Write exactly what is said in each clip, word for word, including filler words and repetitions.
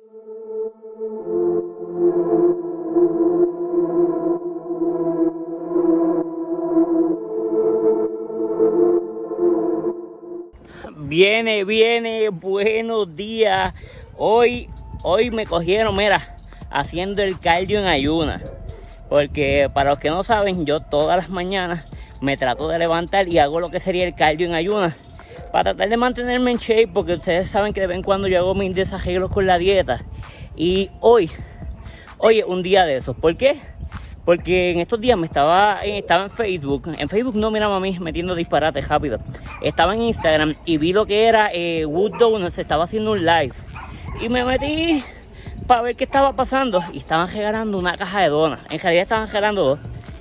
Viene, viene, buenos días. Hoy, hoy me cogieron, mira, haciendo el cardio en ayunas. Porque para los que no saben, yo todas las mañanas me trato de levantar y hago lo que sería el cardio en ayunas. Para tratar de mantenerme en shape, porque ustedes saben que de vez en cuando yo hago mis desarreglos con la dieta. Y hoy, hoy es un día de esos. ¿Por qué? Porque en estos días me estaba, estaba en Facebook. En Facebook no, mira mami, metiendo disparates rápido. Estaba en Instagram y vi lo que era eh, Wood Donuts, se estaba haciendo un live. Y me metí para ver qué estaba pasando. Y estaban regalando una caja de donas. En realidad estaban regalando dos.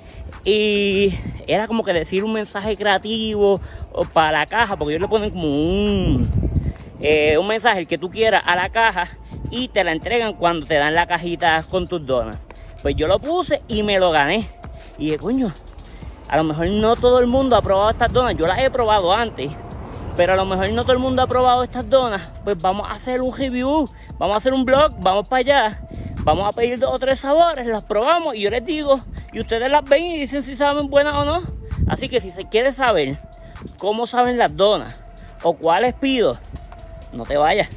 Y era como que decir un mensaje creativo para la caja. Porque ellos le ponen como un, eh, un mensaje, el que tú quieras, a la caja. Y te la entregan cuando te dan la cajita con tus donas. Pues yo lo puse y me lo gané. Y dije, coño, a lo mejor no todo el mundo ha probado estas donas. Yo las he probado antes, pero a lo mejor no todo el mundo ha probado estas donas. Pues vamos a hacer un review, vamos a hacer un vlog, vamos para allá. Vamos a pedir dos o tres sabores, las probamos y yo les digo. Y ustedes las ven y dicen si saben buenas o no. Así que si se quiere saber cómo saben las donas o cuáles pido, no te vayas.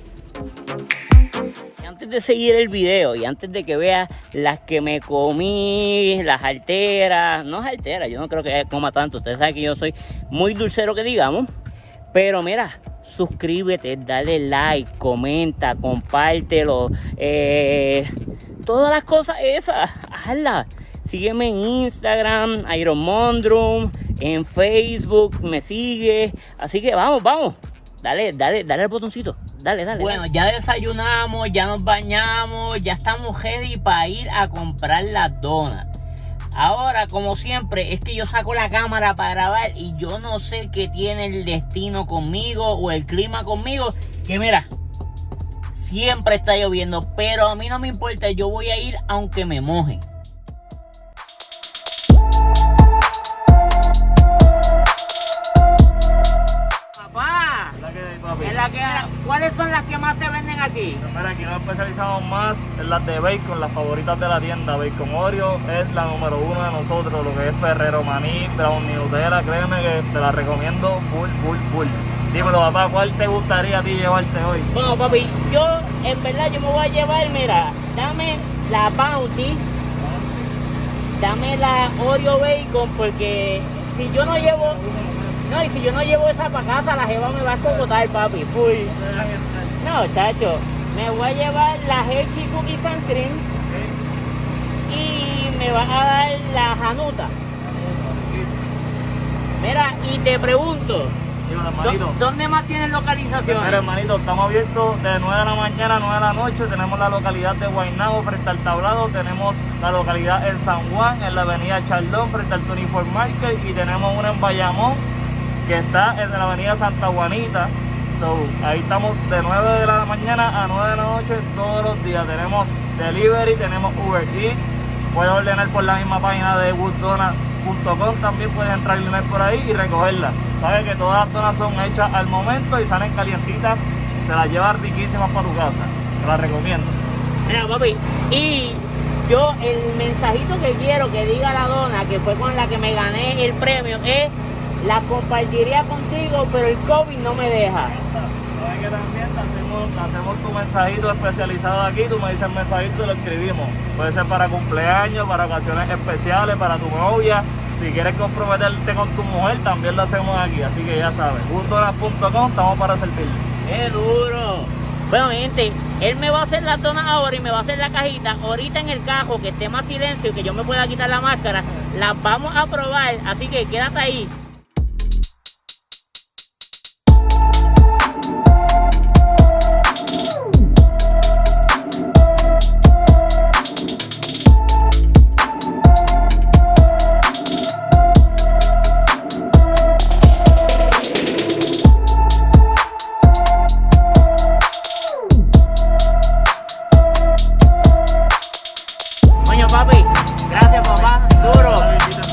Antes de seguir el video y antes de que veas las que me comí, las alteras, no es altera, yo no creo que coma tanto, ustedes saben que yo soy muy dulcero que digamos, pero mira, suscríbete, dale like, comenta, compártelo, eh, todas las cosas esas, hazlas, sígueme en Instagram, Iron Mondrum, en Facebook, me sigue, así que vamos, vamos. Dale, dale, dale al botoncito, dale, dale. Bueno, ya desayunamos, ya nos bañamos, ya estamos ready para ir a comprar las donas. Ahora, como siempre, es que yo saco la cámara para grabar y yo no sé qué tiene el destino conmigo o el clima conmigo. Que mira, siempre está lloviendo, pero a mí no me importa, yo voy a ir aunque me moje. Es la que, ¿cuáles son las que más se venden aquí? Mira, aquí nos especializamos más en las de bacon, las favoritas de la tienda. Bacon Oreo es la número uno de nosotros, lo que es Ferrero Maní, Brownie Nutella, créeme que te la recomiendo full, full, full. Dímelo papá, ¿cuál te gustaría a ti llevarte hoy? Bueno papi, yo en verdad yo me voy a llevar, mira, dame la Bounty, dame la Oreo Bacon, porque si yo no llevo... No, y si yo no llevo esa para casa, la jeva me va a escogotar, papi, full. No, chacho, me voy a llevar la Hershey Cookies and Cream y me van a dar la Hanuta. Mira, y te pregunto, ¿dónde más tienen localización? Mira, hermanito, estamos abiertos de nueve de la mañana a nueve de la noche. Tenemos la localidad de Guaynabo frente al Tablado. Tenemos la localidad en San Juan, en la avenida Charlón, frente al Tuniform Market. Y tenemos una en Bayamón, que está en la avenida Santa Juanita. So, ahí estamos de nueve de la mañana a nueve de la noche todos los días. Tenemos delivery, tenemos Uber Eats. Puedes ordenar por la misma página de wood donut punto com. También puedes entrar y ordenar por ahí y recogerla. Sabes que todas las donas son hechas al momento y salen calientitas. Se las llevas riquísimas para tu casa. Te las recomiendo. Mira papi, y yo el mensajito que quiero que diga la dona, que fue con la que me gané el premio, es: la compartiría contigo, pero el COVID no me deja. Sabes que también hacemos, hacemos tu mensajito especializado aquí. Tú me dices el mensajito y lo escribimos. Puede ser para cumpleaños, para ocasiones especiales, para tu novia. Si quieres comprometerte con tu mujer, también lo hacemos aquí. Así que ya sabes, wood donut punto com, estamos para servirle. ¡Qué duro! Bueno, gente, él me va a hacer las donas ahora y me va a hacer la cajita. Ahorita en el cajo, que esté más silencio y que yo me pueda quitar la máscara, las vamos a probar. Así que quédate ahí.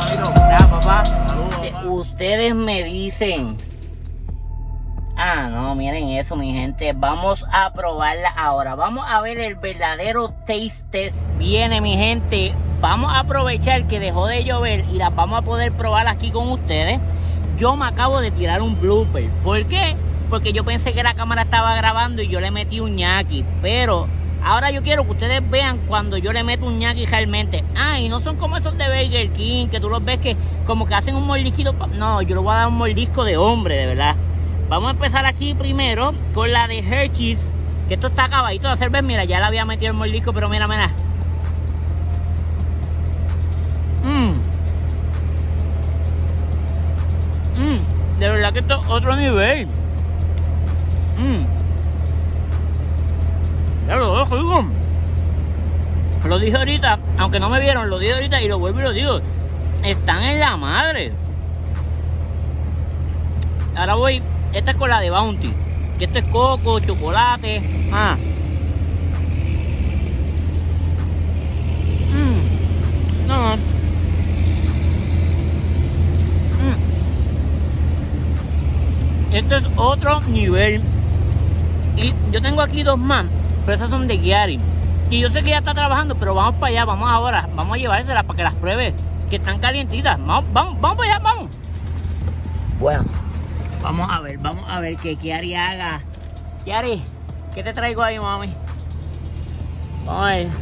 Ustedes me dicen, ah no miren eso, mi gente. Vamos a probarla ahora. Vamos a ver el verdadero taste test. Viene, mi gente. Vamos a aprovechar que dejó de llover y las vamos a poder probar aquí con ustedes. Yo me acabo de tirar un blooper. ¿Por qué? Porque yo pensé que la cámara estaba grabando y yo le metí un ñaqui. Pero ahora yo quiero que ustedes vean cuando yo le meto un ñaqui realmente. Ah, y no son como esos de Burger King, que tú los ves que como que hacen un mordisquito. No, yo le voy a dar un mordisco de hombre, de verdad. Vamos a empezar aquí primero con la de Hershey's, que esto está acabadito de hacer. Ver, mira, ya le había metido el mordisco, pero mira, mira. Mmm. Mmm. De verdad que esto es otro nivel. Mmm. Ya lo dejo, digo. Lo dije ahorita, aunque no me vieron, lo dije ahorita y lo vuelvo y lo digo. Están en la madre. Ahora voy, esta es con la de Bounty, que esto es coco, chocolate. Ah. Mm. No, no. Mm. Esto es otro nivel. Y yo tengo aquí dos más, pero esas son de Chiari. Y yo sé que ya está trabajando, pero vamos para allá, vamos ahora. Vamos a llevárselas para que las pruebe, que están calientitas. Vamos, vamos, vamos para allá, vamos. Bueno, vamos a ver, vamos a ver que Chiari haga. Chiari, ¿qué te traigo ahí, mami? Vamos a ver.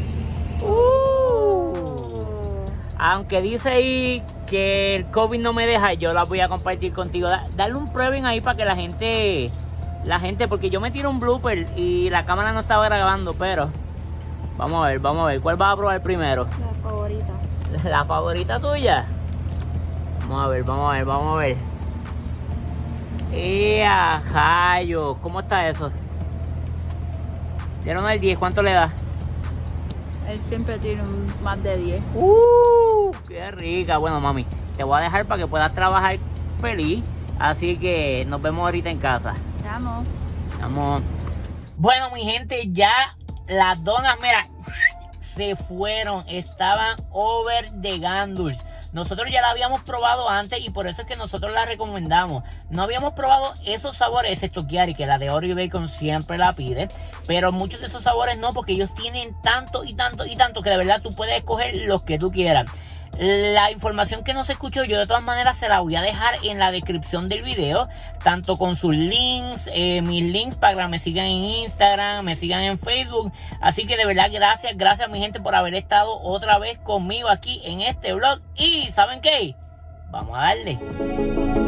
Uh. Aunque dice ahí que el COVID no me deja, yo la voy a compartir contigo. Da, dale un prueben ahí para que la gente, la gente, porque yo me tiro un blooper y la cámara no estaba grabando, pero vamos a ver, vamos a ver. ¿Cuál vas a probar primero? La favorita. ¿La favorita tuya? Vamos a ver, vamos a ver, vamos a ver. ¡Ea, jayo! ¿Cómo está eso? Dieron al diez, ¿cuánto le das? Él siempre tiene un más de diez. ¡Uh! ¡Qué rica! Bueno, mami, te voy a dejar para que puedas trabajar feliz. Así que nos vemos ahorita en casa. Te amo. Vamos. Bueno, mi gente, ya las donas, mira, se fueron. Estaban over the gandules. Nosotros ya la habíamos probado antes y por eso es que nosotros la recomendamos. No habíamos probado esos sabores, excepto Chiari, que la de Oreo y Bacon siempre la pide. Pero muchos de esos sabores no, porque ellos tienen tanto y tanto y tanto que de verdad tú puedes escoger los que tú quieras. La información que no se escuchó, yo de todas maneras se la voy a dejar en la descripción del video, tanto con sus links, eh, mis links para que me sigan en Instagram, me sigan en Facebook. Así que de verdad gracias, gracias mi gente por haber estado otra vez conmigo aquí en este vlog. Y ¿saben qué? Vamos a darle.